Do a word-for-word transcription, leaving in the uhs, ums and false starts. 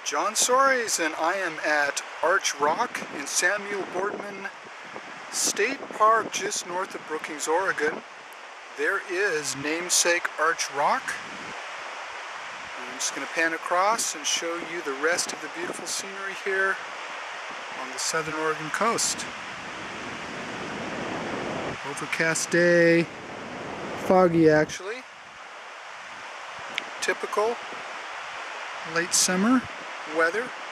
John Soares, and I am at Arch Rock in Samuel Boardman State Park just north of Brookings, Oregon. There is namesake Arch Rock. I'm just going to pan across and show you the rest of the beautiful scenery here on the southern Oregon coast. Overcast day, foggy actually, typical late summer weather.